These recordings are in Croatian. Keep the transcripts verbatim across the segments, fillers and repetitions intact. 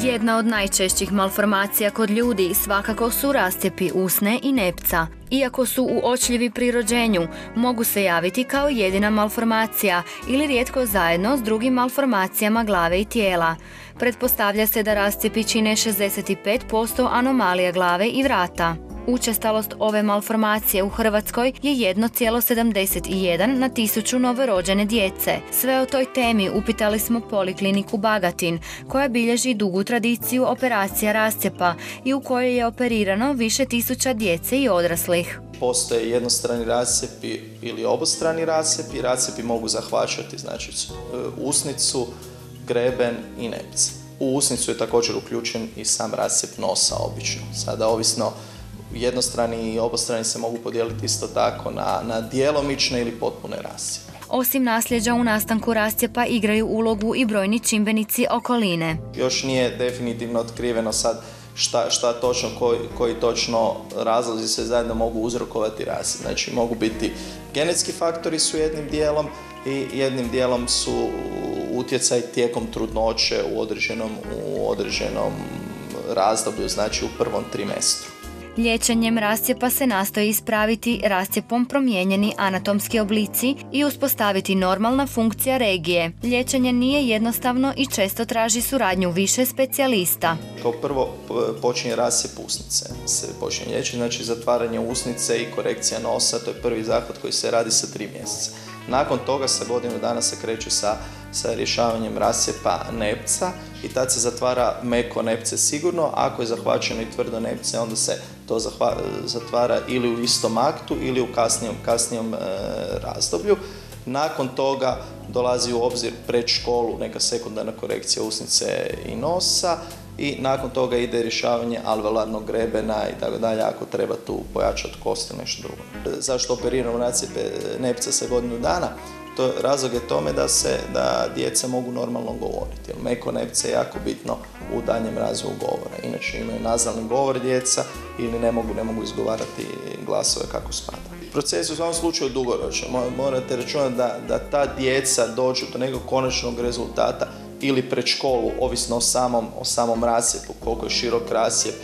Jedna od najčešćih malformacija kod ljudi svakako su rascijepi usne i nepca. Iako su uočljivi pri rođenju, mogu se javiti kao jedina malformacija ili rijetko zajedno s drugim malformacijama glave i tijela. Pretpostavlja se da rascijepi čine šezdeset pet posto anomalija glave i vrata. Učestalost ove malformacije u Hrvatskoj je jedan zarez sedamdeset jedan na tisuću novorođene djece. Sve o toj temi upitali smo Polikliniku Bagatin, koja bilježi dugu tradiciju operacija rascijepa i u kojoj je operirano više tisuća djece i odraslih. Postoje jednostrani rascijepi ili obostrani rascijepi. Rascijepi mogu zahvaćati znači, usnicu, greben i nepce. U usnicu je također uključen i sam rascijep nosa obično. Sada ovisno jednostrani i obostrani se mogu podijeliti isto tako na, na djelomične ili potpune rascijepe. Osim nasljeđa u nastanku rascijepa igraju ulogu i brojni čimbenici okoline. Još nije definitivno otkriveno sad šta, šta točno, koji, koji točno razlozi se zajedno mogu uzrokovati rascijep. Znači mogu biti genetski faktori su jednim dijelom i jednim dijelom su utjecaj tijekom trudnoće u određenom, u određenom razdoblju, znači u prvom trimestru. Liječenjem rascijepa se nastoji ispraviti rascijepom promijenjeni anatomski oblici i uspostaviti normalna funkcija regije. Liječenje nije jednostavno i često traži suradnju više specijalista. Kao prvo počinje rascijep usnice, se počinje liječiti, znači zatvaranje usnice i korekcija nosa, to je prvi zahvat koji se radi sa tri mjeseca. Nakon toga sa godinu dana se kreće sa, sa rješavanjem rascijepa nepca i tad se zatvara meko nepce sigurno, ako je zahvaćeno i tvrdo nepce onda se to zahva, zatvara ili u istom aktu ili u kasnijem, kasnijem e, razdoblju. Nakon toga dolazi u obzir pred školu neka sekundarna korekcija usnice i nosa i nakon toga ide rješavanje alveolarnog grebena i tako dalje ako treba tu pojačati kost ili nešto drugo. Zašto operiramo rascijepe nepca sa godinu dana? To, razlog je tome da se da djeca mogu normalno govoriti. Jer meko nepce je jako bitno u daljnjem razvoju govora. Inače imaju nazalni govor djeca ili ne mogu, ne mogu izgovarati glasove kako spada. Proces u svakom slučaju dugoročan. Morate računati da, da ta djeca dođu do nekog konačnog rezultata ili pred školu, ovisno o samom, o samom rascijepu, koliko je širok rascijep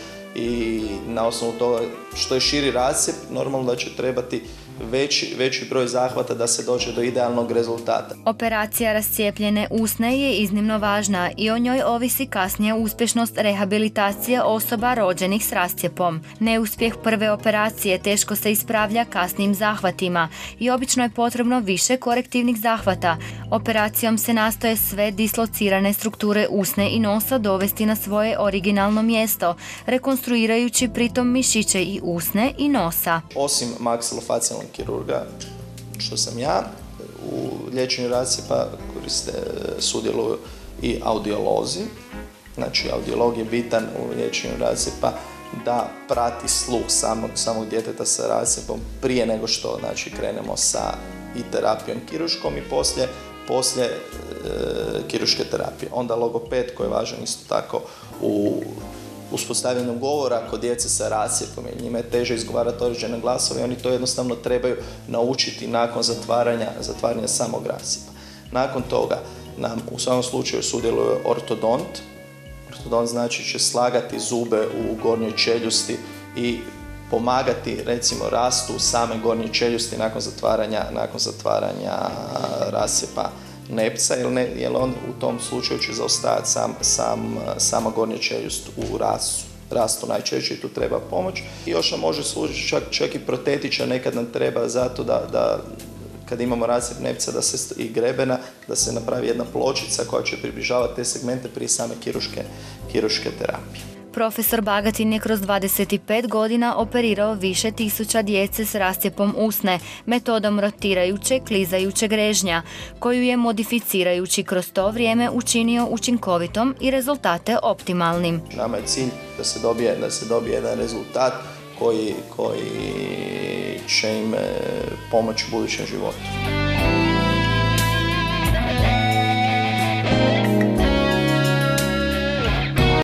i na osnovu toga što je širi rascijep, normalno da će trebati veći, veći broj zahvata da se dođe do idealnog rezultata. Operacija rascijepljene usne je iznimno važna i o njoj ovisi kasnija uspješnost rehabilitacije osoba rođenih s rascijepom. Neuspjeh prve operacije teško se ispravlja kasnijim zahvatima i obično je potrebno više korektivnih zahvata. Operacijom se nastoje sve dislocirane strukture usne i nosa dovesti na svoje originalno mjesto, rekonstruirajući pritom mišiće i usne i nosa. Osim maksilofacijalnog kirurga, što sam ja, u liječenju rascijepa koriste, sudjeluju i audiolozi. Znači, audiolog je bitan u liječenju rascijepa da prati sluh samog, samog djeteta sa rascijepom prije nego što znači, krenemo sa i terapijom kirurškom i poslije, poslije e, kirurške terapije. Onda logoped koji je važan isto tako u uspostavljanju govora kod djece sa rascijepom, jer njima je teže izgovarati određene glasove i oni to jednostavno trebaju naučiti nakon zatvaranja, zatvaranja samog rascijepa. Nakon toga nam u svakom slučaju sudjeluje ortodont. Ortodont znači će slagati zube u gornjoj čeljusti i pomagati recimo rastu same gornje čeljusti nakon zatvaranja, nakon zatvaranja rascijepa nepca, jer, ne, jer on u tom slučaju će zaostajati sam, sam, sama gornja čeljust u rastu. rastu najčešće i tu treba pomoć. I još nam može služiti čak, čak i protetiča, nekad nam treba zato da, da kad imamo rascijep nepca da se, i grebena, da se napravi jedna pločica koja će približavati te segmente prije same kirurške, kirurške terapije. Profesor Bagatin je kroz dvadeset pet godina operirao više tisuća djece s rascijepom usne metodom rotirajućeg klizajućeg režnja, koju je modificirajući kroz to vrijeme učinio učinkovitom i rezultate optimalnim. Nama je cilj da se dobije, da se dobije jedan rezultat koji, koji će im pomoći u budućem životu.